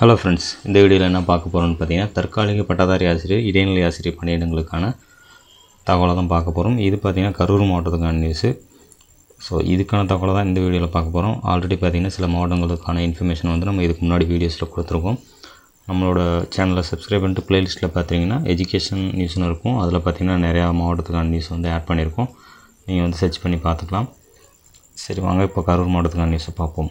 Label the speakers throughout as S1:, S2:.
S1: Hello friends, இந்த வீடியோவில் என்ன பார்க்க போகிறோம்னு பார்த்தீங்கன்னா, தற்காலிக பட்டதாரி ஆசிரியர் இடைநிலை ஆசிரியர் பணியிடங்களுக்கான தகவலை தான் பார்க்க போகிறோம். இது பார்த்திங்கன்னா கரூர் மாவட்டத்துக்கான நியூஸு. ஸோ இதுக்கான தகவலை தான் இந்த வீடியோவில் பார்க்க போகிறோம். ஆல்ரெடி பார்த்திங்கன்னா சில மாவட்டங்களுக்கான இன்ஃபர்மேஷன் வந்து நம்ம இதுக்கு முன்னாடி வீடியோஸில் கொடுத்துருக்கோம். நம்மளோட சேனலை சப்ஸ்கிரைப் பண்ணிட்டு ப்ளேலிஸ்ட்டில் பார்த்தீங்கன்னா எஜுகேஷன் நியூஸ்னு இருக்கும். அதில் பார்த்திங்கன்னா நிறையா மாவட்டத்துக்கான நியூஸ் வந்து ஆட் பண்ணியிருக்கோம். நீங்கள் வந்து சர்ச் பண்ணி பார்த்துக்கலாம். சரி வாங்க, இப்போ கரூர் மாவட்டத்துக்கான நியூஸை பார்ப்போம்.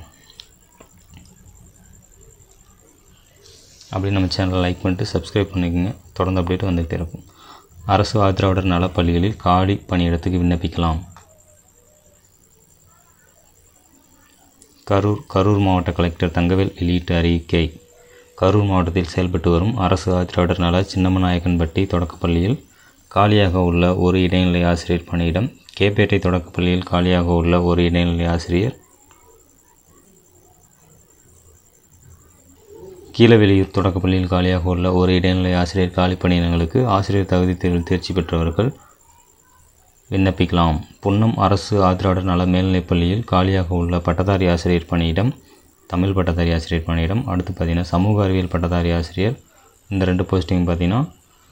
S1: அப்படி நம்ம சேனலை லைக் பண்ணிட்டு சப்ஸ்கிரைப் பண்ணிக்கோங்க. தொடர்ந்து அப்டேட் வந்துகிட்டே இருக்கும். அரசு ஆதரவாளர் நலப் பள்ளிகளில் காலி பணியிடத்துக்கு விண்ணப்பிக்கலாம். கரூர் மாவட்ட கலெக்டர் தங்கவேல் வெளியிட்ட அறிக்கை. கரூர் மாவட்டத்தில் செயல்பட்டு வரும் அரசு ஆதரவாளர் நல சின்னமநாயக்கன்பட்டி தொடக்கப்பள்ளியில் காலியாக உள்ள ஒரு இடைநிலை ஆசிரியர் பணியிடம், கேப்பேட்டை தொடக்கப்பள்ளியில் காலியாக உள்ள ஒரு இடைநிலை ஆசிரியர், கீழவெளியூர் தொடக்கப்பள்ளியில் காலியாக உள்ள ஒரு இடைநிலை ஆசிரியர் காலி பணியிடங்களுக்கு ஆசிரியர் தகுதி தேர்வில் தேர்ச்சி பெற்றவர்கள் விண்ணப்பிக்கலாம். புன்னம் அரசு ஆதரவாளர் நல மேல்நிலைப்பள்ளியில் காலியாக உள்ள பட்டதாரி ஆசிரியர் பணியிடம், தமிழ் பட்டதாரி ஆசிரியர் பணியிடம். அடுத்து பார்த்திங்கன்னா சமூக அறிவியல் பட்டதாரி ஆசிரியர். இந்த 2 போஸ்டிங் பார்த்திங்கன்னா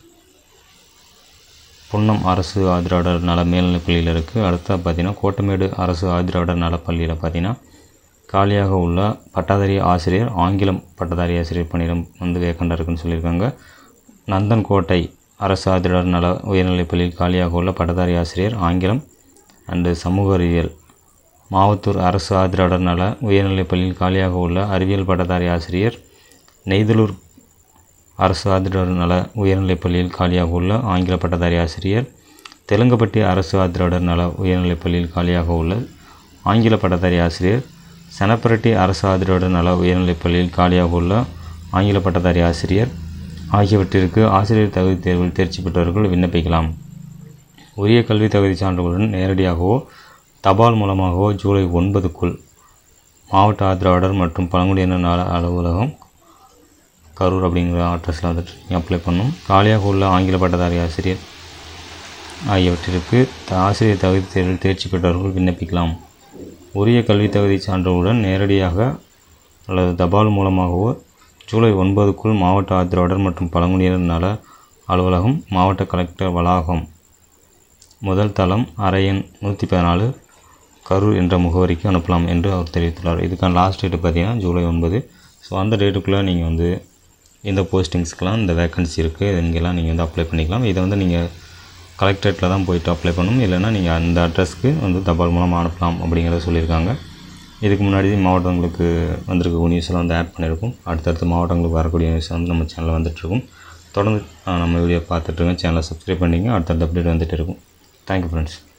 S1: புன்னம் அரசு ஆதரவாளர் நல மேல்நிலைப்பள்ளியில் இருக்குது. அடுத்து பார்த்திங்கன்னா கோட்டமேடு அரசு ஆதரவாளர் நலப்பள்ளியில் பார்த்திங்கன்னா காலியாக உள்ள பட்டதாரி ஆசிரியர் ஆங்கிலம் பட்டதாரி ஆசிரியர் பணியிடம் வந்து வேக்கண்டாக இருக்குன்னு சொல்லியிருக்காங்க. நந்தன்கோட்டை அரசு ஆதரவாளர் நல உயர்நிலைப்பள்ளியில் காலியாக உள்ள பட்டதாரி ஆசிரியர் ஆங்கிலம் அண்டு சமூக அறிவியல். மாவத்தூர் அரசு ஆதரவாளர் நல உயர்நிலைப்பள்ளியில் காலியாக உள்ள அறிவியல் பட்டதாரி ஆசிரியர். நெய்தலூர் அரசு ஆதரவாளர் நல உயர்நிலைப்பள்ளியில் காலியாக உள்ள ஆங்கில பட்டதாரி ஆசிரியர். தெலுங்குப்பட்டி அரசு ஆதரவாளர் நல உயர்நிலைப்பள்ளியில் காலியாக உள்ள ஆங்கில பட்டதாரி ஆசிரியர். சனப்பரட்டி அரசு ஆதரவாளர் நல உயர்நிலைப்பள்ளியில் காலியாக உள்ள ஆங்கில பட்டதாரி ஆசிரியர் ஆகியவற்றிற்கு ஆசிரியர் தகுதி தேர்வில் தேர்ச்சி பெற்றவர்கள் விண்ணப்பிக்கலாம். உரிய கல்வி தகுதி சான்றுகளுடன் நேரடியாகவோ தபால் மூலமாகவோ ஜூலை 9க்குள் மாவட்ட ஆதரவாளர் மற்றும் பழங்குடியினர் நல அலுவலகம் கரூர் அப்படிங்கிற அட்ரஸில் வந்துட்டு நீங்கள் அப்ளை பண்ணணும். காலியாக உள்ள ஆங்கில பட்டதாரி ஆசிரியர் ஆகியவற்றிற்கு ஆசிரியர் தகுதி தேர்வில் தேர்ச்சி பெற்றவர்கள் விண்ணப்பிக்கலாம். உரிய கல்வி தகுதி சான்றுகளுடன் நேரடியாக அல்லது தபால் மூலமாகவோ ஜூலை 9க்குள் மாவட்ட ஆதரவாளர் மற்றும் பழங்குடியினர் நல அலுவலகம், மாவட்ட கலெக்டர் வளாகம், முதல் தளம், அறை எண் 114, கரூர் என்ற முகவரிக்கு அனுப்பலாம் என்று அவர் தெரிவித்துள்ளார். இதுக்கான லாஸ்ட் டேட்டு பார்த்திங்கன்னா ஜூலை 9. ஸோ அந்த டேட்டுக்குள்ளே நீங்கள் வந்து இந்த போஸ்டிங்ஸ்க்கெலாம் இந்த வேக்கன்சி இருக்குது, இங்கெல்லாம் நீங்கள் வந்து அப்ளை பண்ணிக்கலாம். இதை வந்து நீங்கள் கலெக்டரேட்டில் தான் போய்ட்டு அப்ளை பண்ணணும். இல்லைனா நீங்கள் அந்த அட்ரஸ்க்கு வந்து தபால் மூலமாக அனுப்பலாம் அப்படிங்கிறத சொல்லியிருக்காங்க. இதுக்கு முன்னாடி மாவட்டங்களுக்கு வந்திருக்க நியூஸில் வந்து ஆட் பண்ணியிருக்கும். அடுத்தடுத்த மாவட்டங்களுக்கு வரக்கூடிய நியூஸ் வந்து நம்ம சேனலில் வந்துட்டுருக்கும். தொடர்ந்து நம்ம வீடியோ பார்த்துட்ருங்க. சேனலை சப்ஸ்கிரைப் பண்ணிங்க. அடுத்தடுத்த அப்டேட் வந்துட்டு இருக்கும். Thank you friends.